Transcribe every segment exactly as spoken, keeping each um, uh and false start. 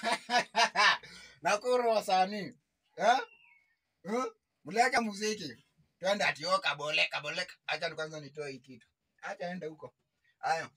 Nakuru wasanii. Eh? Eh? Mleka muziki. Twende atio kabole kabole. Acha kwanza nitoe hii kitu. Acha ende huko. Hayo.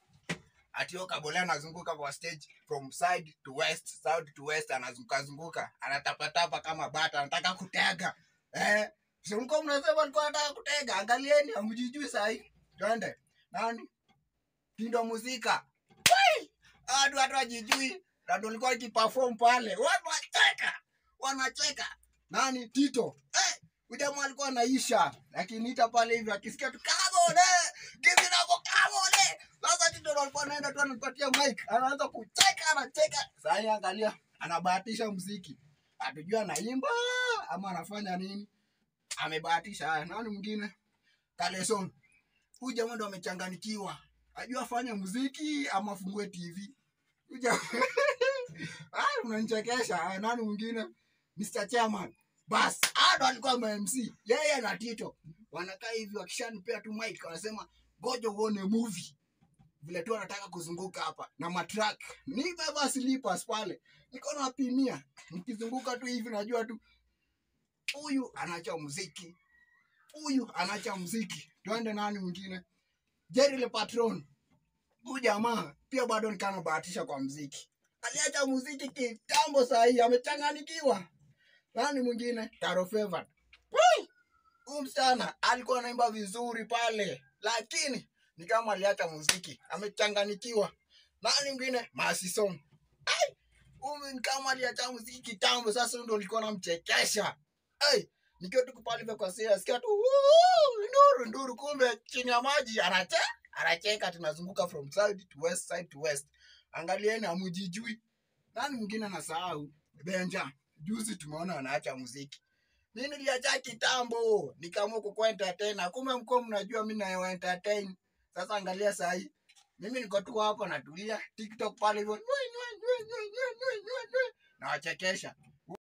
Atio kabole anazunguka kwa stage from side to west, south to west, anazunguka zunguka. Anatapatapa kama bata, anataka kutega. Eh? Sio mko mnasema alikuwa anataka kutega. Angalieni hamjijui saa hii. Twende. Nani? Tindo muzika. Wai! Watu watu wajijui. Ndio walikuwa wakiperform pale. Wanacheka. Wanacheka. Nani? Tito. Eh, ujamaa alikuwa anaisha. Lakini ita pale hivi akisikia tu kabole. Give it up kabole. Sasa Tito alikuwa anaenda tu anapatia mic. Anaanza kucheka, anacheka. Sasa angalia, anabahatisha muziki. Hatujui anaimba ama anafanya nini. Amebahatisha. Haya, nani mwingine? Kaleson. Huyu jamaa ndo amechanganikiwa. Ajua afanye muziki ama afungue T V. Uja ah, unanichekesha. Nani mwingine? mister Chairman. Bas, ado alikuwa M C. Yeye na Tito wanakaa hivi wakishanipea tu mic wanasema gojo uone movie. Vile tu anataka kuzunguka hapa na matrack. Nimevaa slippers pale. Niko napimia. Nikizunguka tu hivi najua tu huyu anacha muziki. Huyu anacha muziki. Twende nani mwingine? Jerry Le Patron. Huyu jamaa pia bado nikana bahatisha kwa muziki. Aliacha muziki kitambo saa hii, amechanganikiwa. Nani mwingine? Taro Favored. Huyu msichana alikuwa anaimba vizuri pale, lakini ni kama aliacha muziki, amechanganikiwa. Nani mwingine? Mercy Song. Ai! Huyu ni kama aliacha muziki kitambo, sasa ndio alikuwa anamchekesha. Ai! Nikiwa tu pale kwa kwa sia, sikia tu nduru nduru, kumbe chini ya maji anacheka. Anacheka, tunazunguka from side to west, side to west. Angalieni hamjijui. Nani mwingine anasahau? Benja. Juzi tumeona anaacha muziki. Mimi niliacha kitambo, nikaamua kukwenda tena. Kumbe mko mnajua mimi na entertain. Sasa angalia saa hii. Mimi niko tu hapo natulia TikTok pale hivyo. Na wachekesha.